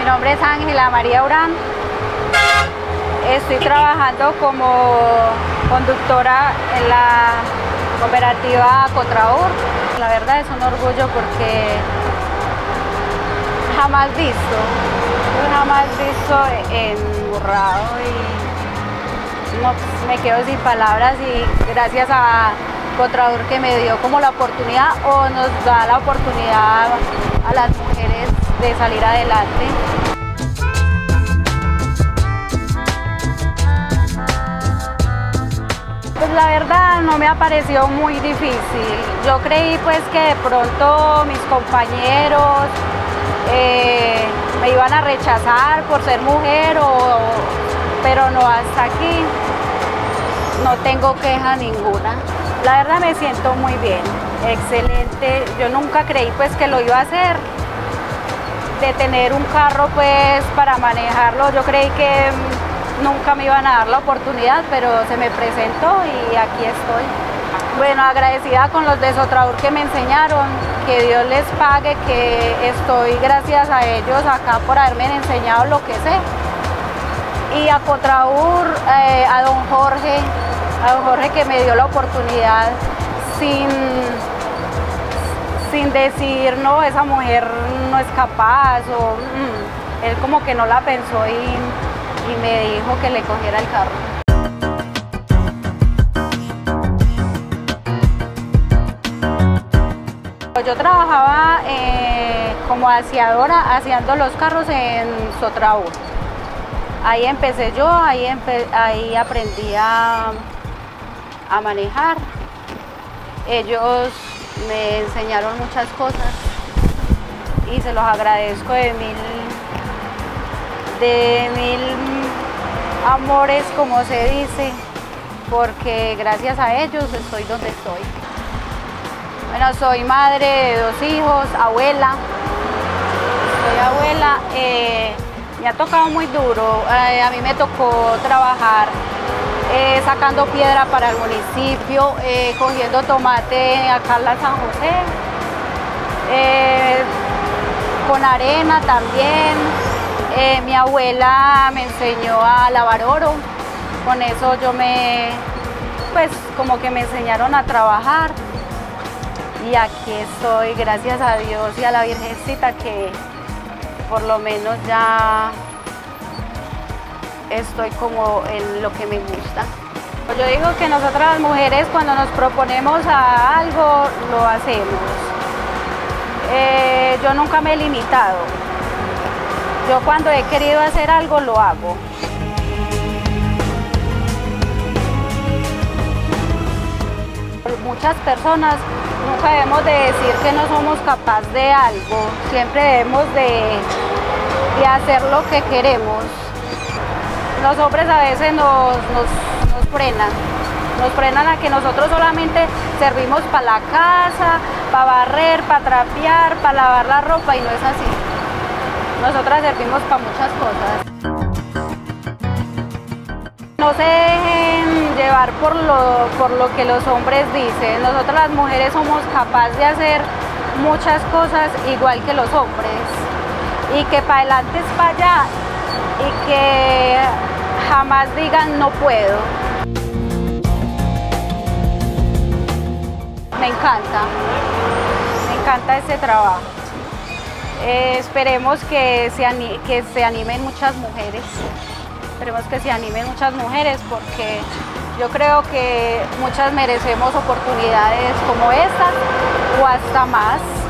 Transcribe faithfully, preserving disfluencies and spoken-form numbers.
Mi nombre es Ángela María Urán. Estoy trabajando como conductora en la cooperativa Cotraur. La verdad es un orgullo porque jamás visto, jamás visto en Urrao y no, me quedo sin palabras, y gracias a Cotraur que me dio como la oportunidad, o nos da la oportunidad a las mujeres de salir adelante. Pues la verdad no me ha parecido muy difícil. Yo creí pues que de pronto mis compañeros eh, me iban a rechazar por ser mujer, o, pero no, hasta aquí no tengo queja ninguna. La verdad me siento muy bien, excelente. Yo nunca creí pues que lo iba a hacer, de tener un carro pues para manejarlo. Yo creí que nunca me iban a dar la oportunidad, pero se me presentó y aquí estoy. Bueno, agradecida con los de Cotraur que me enseñaron, que Dios les pague, que estoy gracias a ellos acá por haberme enseñado lo que sé. Y a Cotraur, eh, a don Jorge, a don Jorge que me dio la oportunidad sin, sin decir, no, esa mujer no es capaz, o mm, él como que no la pensó y, y me dijo que le cogiera el carro. Yo trabajaba eh, como aseadora, aseando los carros en Cotraur. Ahí empecé yo, ahí, empe ahí aprendí a, a manejar. Ellos me enseñaron muchas cosas y se los agradezco de mil, de mil amores, como se dice, porque gracias a ellos estoy donde estoy. Bueno, soy madre de dos hijos, abuela, soy abuela. Eh, me ha tocado muy duro, eh, a mí me tocó trabajar eh, sacando piedra para el municipio, eh, cogiendo tomate acá en la San José, eh, con arena también. Eh, mi abuela me enseñó a lavar oro, con eso yo me, pues como que me enseñaron a trabajar. Y aquí estoy, gracias a Dios y a la Virgencita, que por lo menos ya estoy como en lo que me gusta. Yo digo que nosotras las mujeres, cuando nos proponemos a algo, lo hacemos. Eh, yo nunca me he limitado. Yo cuando he querido hacer algo, lo hago. Muchas personas nunca debemos de decir que no somos capaces de algo, siempre debemos de, de hacer lo que queremos. Los hombres a veces nos, nos, nos frenan, nos frenan a que nosotros solamente servimos para la casa, para barrer, para trapear, para lavar la ropa, y no es así. Nosotras servimos para muchas cosas. No se dejen llevar por lo, por lo que los hombres dicen. Nosotras las mujeres somos capaces de hacer muchas cosas igual que los hombres. Y que para adelante es para allá. Y que jamás digan no puedo. Me encanta. Me encanta este trabajo. Eh, esperemos que se, que se animen muchas mujeres. Esperemos que se animen muchas mujeres, porque yo creo que muchas merecemos oportunidades como estas o hasta más.